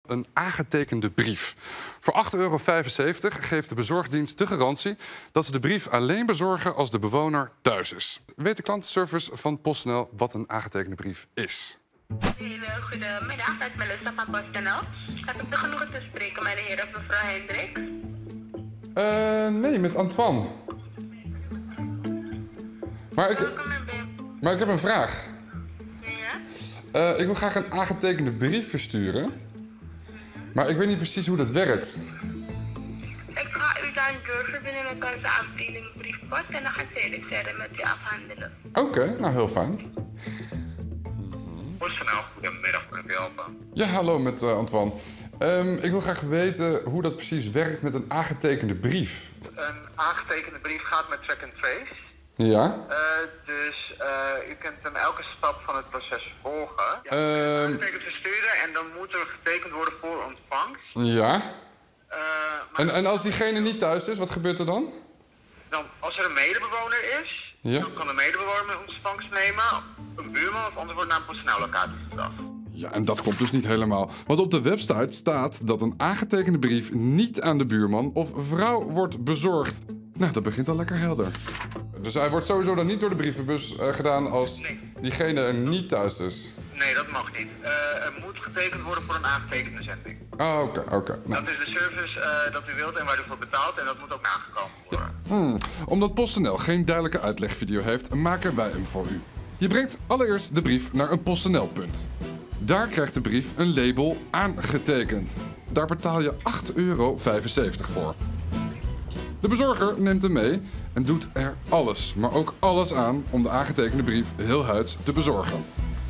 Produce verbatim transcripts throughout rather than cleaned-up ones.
een aangetekende brief. Voor acht euro vijfenzeventig geeft de bezorgdienst de garantie dat ze de brief alleen bezorgen als de bewoner thuis is. Weet de klantenservice van PostNL wat een aangetekende brief is? Goedemiddag, met Melissa van PostNL. Heb ik de genoegen te spreken met de heer of mevrouw Hendricks? Uh, nee, met Antoine. Maar ik, maar ik heb een vraag. Ja? Uh, ik wil graag een aangetekende brief versturen. Maar ik weet niet precies hoe dat werkt. Ik ga u dan doorverbinden met onze afdeling briefpost en dan gaat zij dit verder met u afhandelen. Oké, okay, nou heel fijn. PostNL, goedemiddag, kan ik u helpen? Ja, hallo met uh, Antoine. Um, ik wil graag weten hoe dat precies werkt met een aangetekende brief. Een aangetekende brief gaat met track and trace. Ja? Uh, dus uh, u kunt dan elke stap van het proces volgen. Ja, Uh, aangetekend versturen en dan moet er getekend worden voor ontvangst. Ja. Uh, maar En, en als diegene niet thuis is, wat gebeurt er dan? dan, als er een medebewoner is, Ja. dan kan de medebewoner ontvangst nemen, een buurman of anders wordt naar een PostNL-locatie gebracht. Ja, en dat klopt dus niet helemaal. Want op de website staat dat een aangetekende brief niet aan de buurman of vrouw wordt bezorgd. Nou, dat begint al lekker helder. Dus hij wordt sowieso dan niet door de brievenbus uh, gedaan als Nee. diegene er niet thuis is. Nee, dat mag niet. Uh, er moet getekend worden voor een aangetekende zending. Ah, oké, oké. Okay. Nou. Dat is de service uh, dat u wilt en waar u voor betaalt en dat moet ook nagekomen worden. Hmm. Omdat PostNL geen duidelijke uitlegvideo heeft, maken wij hem voor u. Je brengt allereerst de brief naar een PostNL-punt. Daar krijgt de brief een label aangetekend. Daar betaal je acht euro vijfenzeventig voor. De bezorger neemt hem mee en doet er alles, maar ook alles aan om de aangetekende brief heel huids te bezorgen.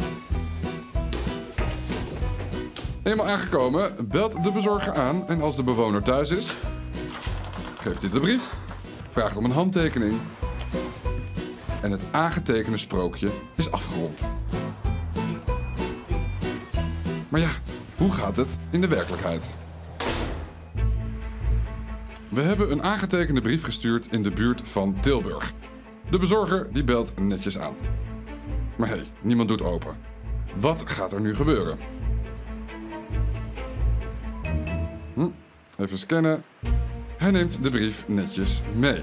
Eenmaal aangekomen, belt de bezorger aan en als de bewoner thuis is, geeft hij de brief, vraagt om een handtekening en het aangetekende sprookje is afgerond. Maar ja, hoe gaat het in de werkelijkheid? We hebben een aangetekende brief gestuurd in de buurt van Tilburg. De bezorger die belt netjes aan. Maar hé, hey, niemand doet open. Wat gaat er nu gebeuren? Hm, even scannen. Hij neemt de brief netjes mee.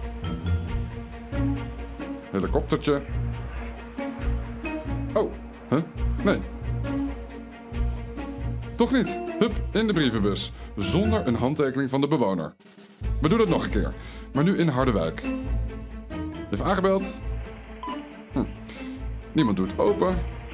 Helikoptertje. Oh, huh? Nee. Toch niet. Hup, in de brievenbus. Zonder een handtekening van de bewoner. We doen het nog een keer. Maar nu in Harderwijk. Even aangebeld. Hm. Niemand doet open.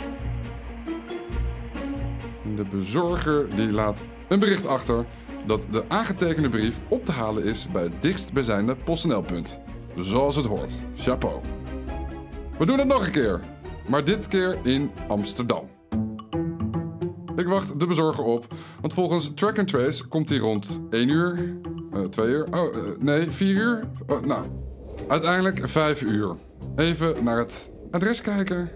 En de bezorger die laat een bericht achter dat de aangetekende brief op te halen is bij het dichtstbijzijnde PostNL-punt. Zoals het hoort. Chapeau. We doen het nog een keer. Maar dit keer in Amsterdam. Ik wacht de bezorger op, want volgens Track and Trace komt hij rond één uur, uh, twee uur, oh uh, nee, vier uur. Oh, nou, uiteindelijk vijf uur. Even naar het adres kijken.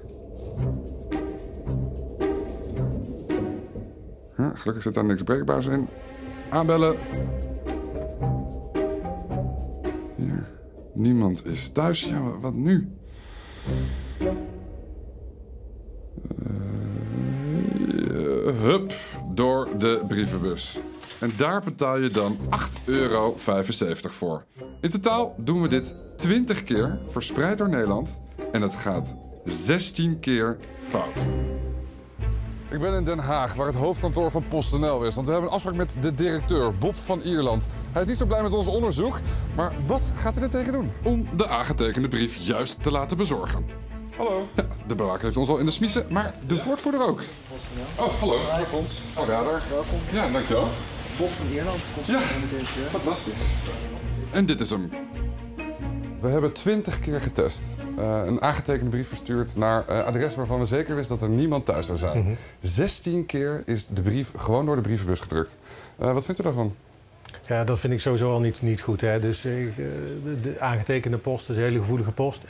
Huh, gelukkig zit daar niks breekbaars in. Aanbellen. Hier. Niemand is thuis. Ja, wat nu? Hup, door de brievenbus. En daar betaal je dan acht euro vijfenzeventig voor. In totaal doen we dit twintig keer, verspreid door Nederland. En het gaat zestien keer fout. Ik ben in Den Haag, waar het hoofdkantoor van PostNL is. Want we hebben een afspraak met de directeur, Bob van Ierland. Hij is niet zo blij met ons onderzoek. Maar wat gaat hij er tegen doen? Om de aangetekende brief juist te laten bezorgen. Hallo. Ja, de bewaker heeft ons al in de smiezen, maar de ja. woordvoerder ook. Oh, hallo. Hallo, Frans. Van Radar. Welkom. Ja, dankjewel. Bob van Ierland. Ja, fantastisch. En dit is hem. We hebben twintig keer getest. Uh, een aangetekende brief verstuurd naar uh, adres waarvan we zeker wisten dat er niemand thuis zou zijn. Mm-hmm. zestien keer is de brief gewoon door de brievenbus gedrukt. Uh, wat vindt u daarvan? Ja, dat vind ik sowieso al niet, niet goed. Hè. Dus uh, de aangetekende post is een hele gevoelige post. Elke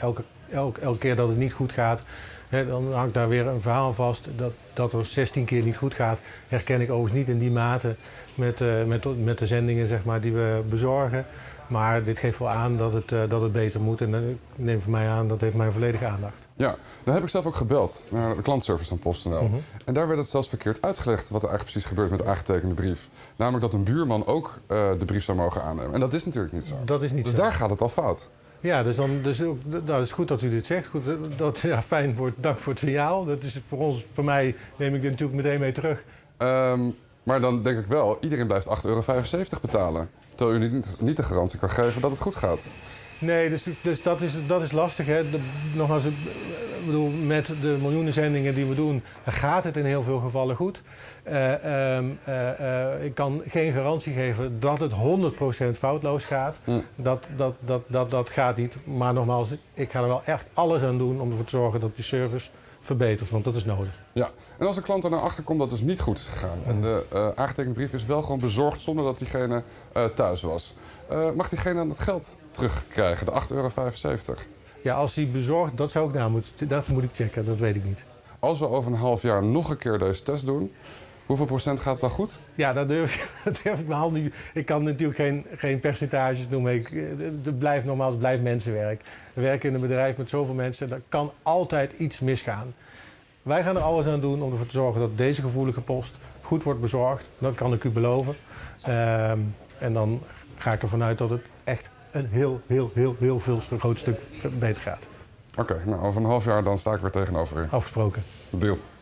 elk, elke keer dat het niet goed gaat, hè, dan hangt daar weer een verhaal vast. Dat, dat er zestien keer niet goed gaat, herken ik overigens niet in die mate met, uh, met, met de zendingen zeg maar, die we bezorgen. Maar dit geeft wel aan dat het, uh, dat het beter moet. En uh, ik neem van mij aan, dat heeft mijn volledige aandacht. Ja, dan heb ik zelf ook gebeld naar de klantservice van PostNL. Mm-hmm. En daar werd het zelfs verkeerd uitgelegd wat er eigenlijk precies gebeurt met de aangetekende brief. Namelijk dat een buurman ook uh, de brief zou mogen aannemen. En dat is natuurlijk niet zo. Dat is niet dus zo. daar gaat het al fout. Ja, dus, dan, dus ook, dat is goed dat u dit zegt. Goed, dat, ja, fijn, voor, dank voor het signaal. Dat is voor ons, voor mij neem ik dit natuurlijk meteen mee terug. Um, maar dan denk ik wel, iedereen blijft acht euro vijfenzeventig betalen. Terwijl u niet, niet de garantie kan geven dat het goed gaat. Nee, dus, dus dat, is, dat is lastig. Hè. De, nogmaals, ik bedoel, met de miljoenen zendingen die we doen, gaat het in heel veel gevallen goed. Uh, um, uh, uh, ik kan geen garantie geven dat het honderd procent foutloos gaat. Mm. Dat, dat, dat, dat, dat gaat niet. Maar nogmaals, ik ga er wel echt alles aan doen om ervoor te zorgen dat die service verbetert, want dat is nodig. Ja, en als een klant er naar achter komt dat het dus niet goed is gegaan mm. en de uh, aangetekende brief is wel gewoon bezorgd zonder dat diegene uh, thuis was, uh, mag diegene dan het geld terugkrijgen, de acht euro vijfenzeventig? Ja, als hij bezorgd, dat zou ik nou moeten, dat moet ik checken, dat weet ik niet. Als we over een half jaar nog een keer deze test doen, hoeveel procent gaat het dan goed? Ja, dat durf, dat durf ik mijn hand niet. Ik kan natuurlijk geen, geen percentages noemen. Ik, het blijft nogmaals, het blijft mensenwerk. We werken in een bedrijf met zoveel mensen. Er kan altijd iets misgaan. Wij gaan er alles aan doen om ervoor te zorgen dat deze gevoelige post goed wordt bezorgd. Dat kan ik u beloven. Um, en dan ga ik ervan uit dat het echt een heel, heel, heel, heel veel groot stuk beter gaat. Oké, okay, nou over een half jaar dan sta ik weer tegenover u. Afgesproken. Deal.